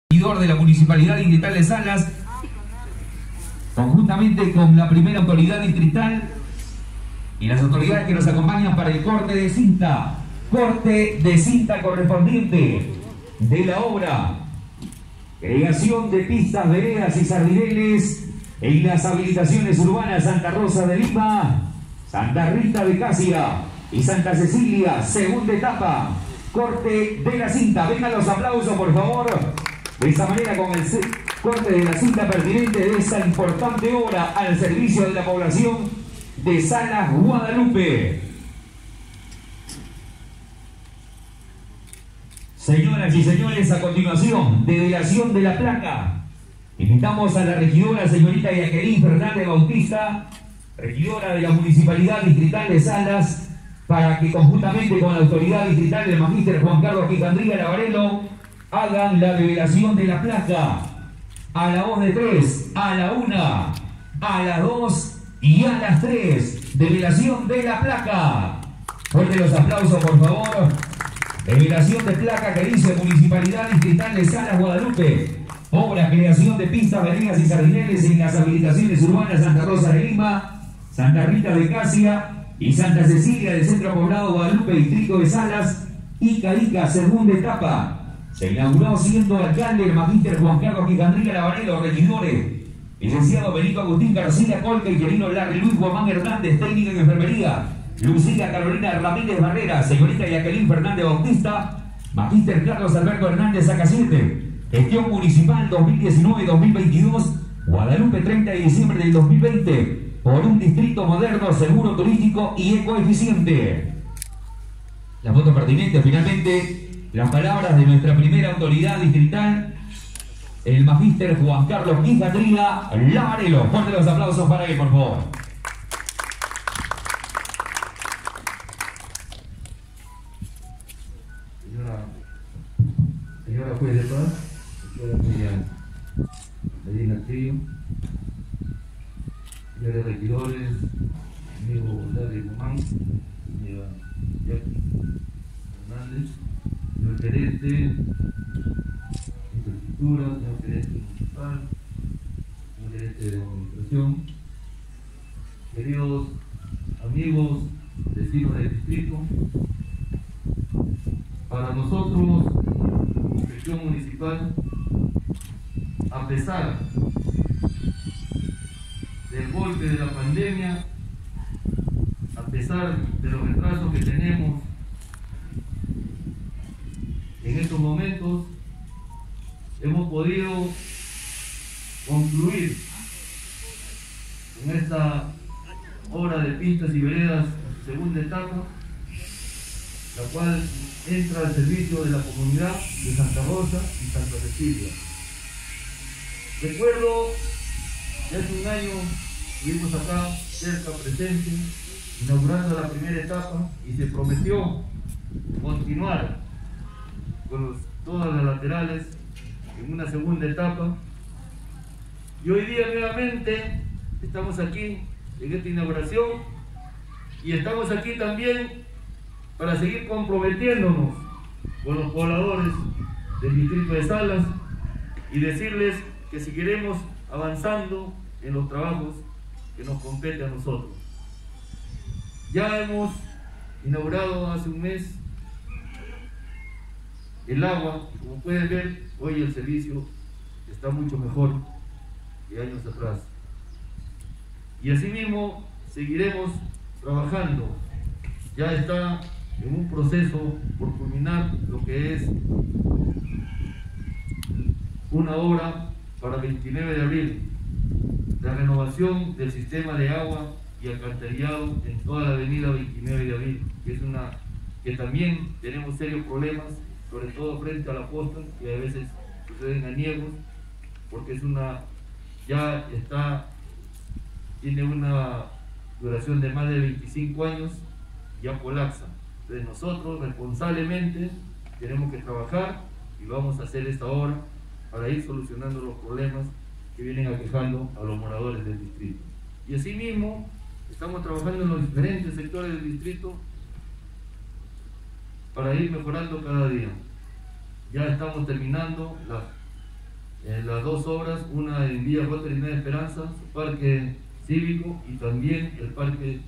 De la Municipalidad Distrital de Salas, conjuntamente con la primera autoridad distrital y las autoridades que nos acompañan para el corte de cinta correspondiente de la obra creación de pistas, veredas y sardineles en las habilitaciones urbanas Santa Rosa de Lima, Santa Rita de Casia y Santa Cecilia, segunda etapa, corte de la cinta. Vengan los aplausos, por favor. De esta manera, con el corte de la cinta pertinente de esta importante obra al servicio de la población de Salas, Guadalupe. Señoras y señores, a continuación, develación de la placa. Invitamos a la regidora, señorita Jacqueline Fernández Bautista, regidora de la Municipalidad Distrital de Salas, para que conjuntamente con la autoridad distrital del magíster Juan Carlos Quijandría Lavarello hagan la develación de la placa a la voz de 3, a la 1, a las 2 y a las 3. Develación de la placa. Fuerte los aplausos, por favor. Develación de placa que dice Municipalidad Distrital de Salas, Guadalupe. Obra, creación de pistas, veredas y sardineles en las habilitaciones urbanas Santa Rosa de Lima, Santa Rita de Casia y Santa Cecilia del Centro Poblado Guadalupe, Distrito de Salas y Carica, segunda etapa. Se inauguró siendo alcalde el magíster Juan Carlos Quijandría Lavarello, regidores, licenciado Benito Agustín García Colca, ingeniero Larry Luis Guamán Hernández, técnico en enfermería, Lucía Carolina Ramírez Barrera, señorita Jacqueline Fernández Bautista, magíster Carlos Alberto Hernández Sacasiete, gestión municipal 2019-2022, Guadalupe 30 de diciembre del 2020, por un distrito moderno, seguro, turístico y ecoeficiente. La foto pertinente, finalmente, las palabras de nuestra primera autoridad distrital, el magíster Juan Carlos Quijandría Lavarello. Fuerte los aplausos para él, por favor. Señora juez de paz, señora Medina Trillo, señores regidores, amigo Larry Guzmán, señora Jackie Hernández, señor gerente de infraestructura, señor gerente municipal, señor gerente de administración, queridos amigos, vecinos del distrito. Para nosotros, gestión municipal, a pesar del golpe de la pandemia, a pesar de los retrasos que tenemos en estos momentos, hemos podido concluir en esta obra de pistas y veredas, segunda etapa, la cual entra al servicio de la comunidad de Santa Rosa y Santa Cecilia. Recuerdo que hace un año estuvimos acá cerca presente, inaugurando la primera etapa, y se prometió continuar con todas las laterales en una segunda etapa. Y hoy día nuevamente estamos aquí en esta inauguración, y estamos aquí también para seguir comprometiéndonos con los pobladores del distrito de Salas y decirles que seguiremos avanzando en los trabajos que nos compete a nosotros. Ya hemos inaugurado hace un mes el agua, y como pueden ver, hoy el servicio está mucho mejor que años atrás. Y asimismo seguiremos trabajando. Ya está en un proceso por culminar lo que es una obra para 29 de abril, la renovación del sistema de agua y alcantarillado en toda la avenida 29 de abril, que también tenemos serios problemas, sobre todo frente a la costa, que a veces suceden aniegos, porque tiene una duración de más de 25 años, ya colapsa. Entonces nosotros responsablemente tenemos que trabajar y vamos a hacer esta obra para ir solucionando los problemas que vienen aquejando a los moradores del distrito. Y asimismo estamos trabajando en los diferentes sectores del distrito para ir mejorando cada día. Ya estamos terminando las dos obras, una en Villa Walter y Esperanza, su parque cívico, y también el parque,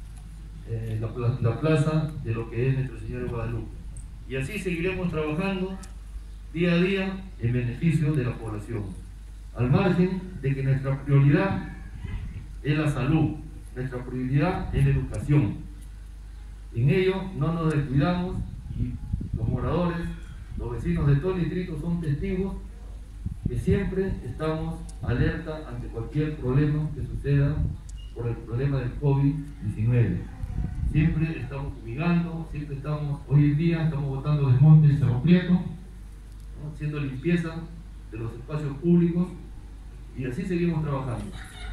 la plaza de lo que es Nuestra Señora de Guadalupe. Y así seguiremos trabajando día a día en beneficio de la población, al margen de que nuestra prioridad es la salud, nuestra prioridad es la educación. En ello no nos descuidamos, y los moradores, los vecinos de todo el distrito son testigos que siempre estamos alerta ante cualquier problema que suceda por el problema del COVID-19. Siempre estamos fumigando, siempre estamos, hoy en día estamos botando desmonte en Cerro Prieto, ¿no?, haciendo limpieza de los espacios públicos, y así seguimos trabajando.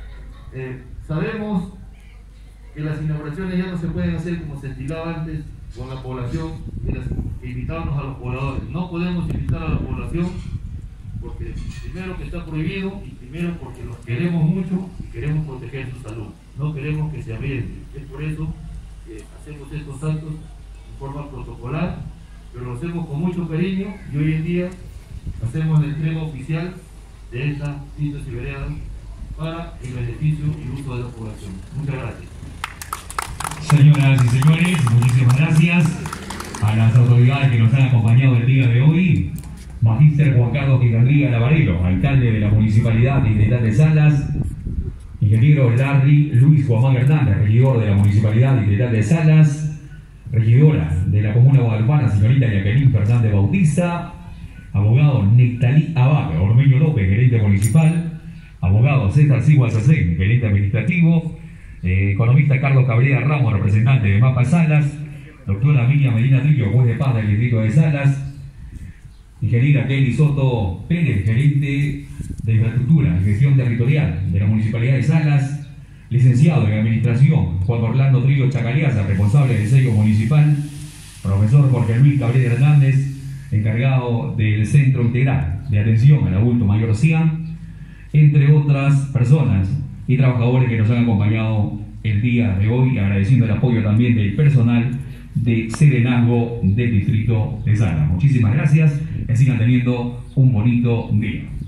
Sabemos que las inauguraciones ya no se pueden hacer como se estilaba antes con la población, invitarnos a los pobladores. No podemos invitar a la población porque primero que está prohibido, y primero porque los queremos mucho y queremos proteger su salud. No queremos que se arriesguen. Es por eso que hacemos estos actos de forma protocolar, pero lo hacemos con mucho cariño, y hoy en día hacemos la entrega oficial de estas pistas y veredas para el beneficio y uso de la población. Muchas gracias. Señoras y señores, muchísimas gracias a las autoridades que nos han acompañado el día de hoy. Magíster Juan Carlos Quintanilla Lavarelo, alcalde de la Municipalidad Distrital de Salas. Ingeniero Larry Luis Guamán Hernández, regidor de la Municipalidad Distrital de Salas. Regidora de la Comuna Guadalupana, señorita Jacqueline Fernández Bautista. Abogado Nectalí Abad Ormeño López, gerente municipal. Abogado César Sigua Sacén, gerente administrativo. Economista Carlos Cabrera Ramos, representante de MAPA Salas. Doctora Miriam Medina Trillo, juez de paz del distrito de Salas. Ingeniera Kelly Soto Pérez, gerente de infraestructura y gestión territorial de la Municipalidad de Salas. Licenciado en administración Juan Orlando Trillo Chacaliaza, responsable del sello municipal. Profesor Jorge Luis Cabrera Hernández, encargado del Centro Integral de Atención al Adulto Mayor CIAM, entre otras personas y trabajadores que nos han acompañado el día de hoy, agradeciendo el apoyo también del personal de Serenazgo del distrito de Salas. Muchísimas gracias, que sigan teniendo un bonito día.